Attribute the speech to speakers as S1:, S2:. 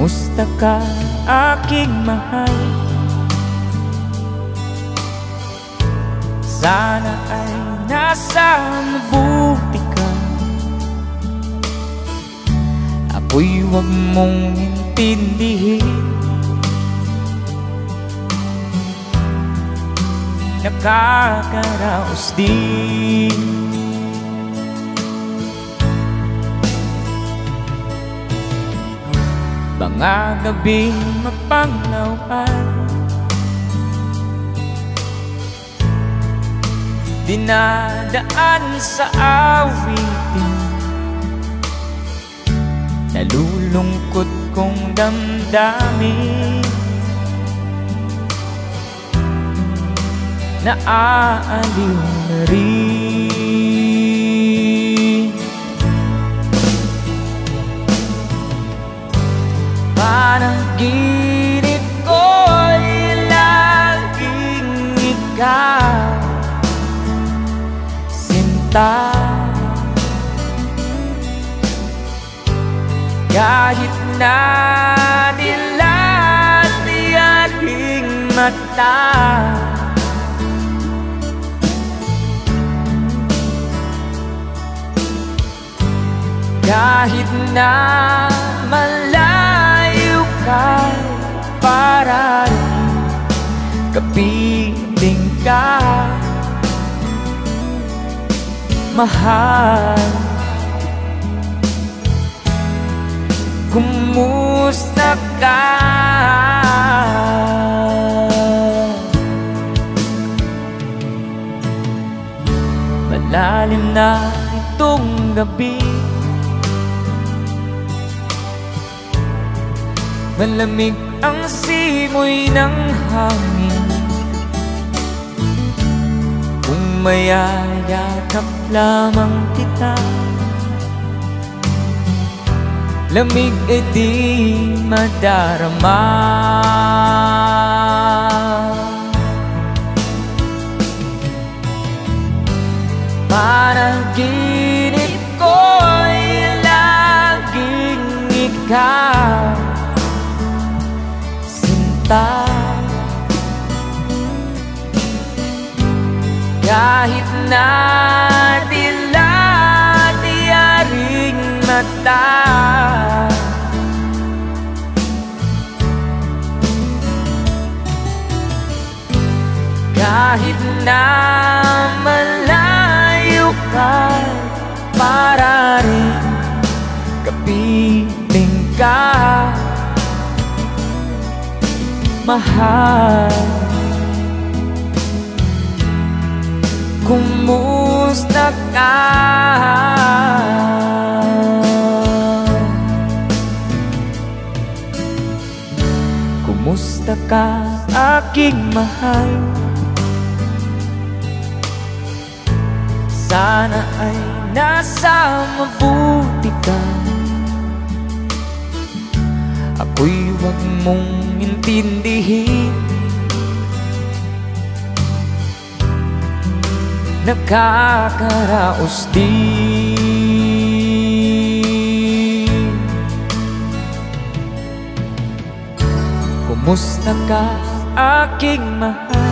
S1: Kumusta ka, aking mahal? Sana ay nasa mabuti ka. Ako'y huwag mong intindihin. Nakakaraos din. Mga gabing mapanglawan, dinadaan sa awitin, nalulungkot kong damdamin, naaaliw na rin. Panaginip ko'y laging ikaw, sinta. Kahit na dilati aking mata, kahit na malayo ka, para rin kapiling ka, mahal. Kumusta ka? Malalim na itong gabi, malamig ang simoy ng hangin. Kung mayayakap lamang kita, lamig e di madarama. Panaginip ko'y laging ikaw, sinta. Kahit na dilati aring mata, kahit na malayo ka, para rin kapiling ka, mahal. Kumusta ka? Kumusta ka, aking mahal? Sana ay nasa mabuti ka. Ako'y huwag mong intindihin. Nakakaraos din. Kumusta ka, aking mahal?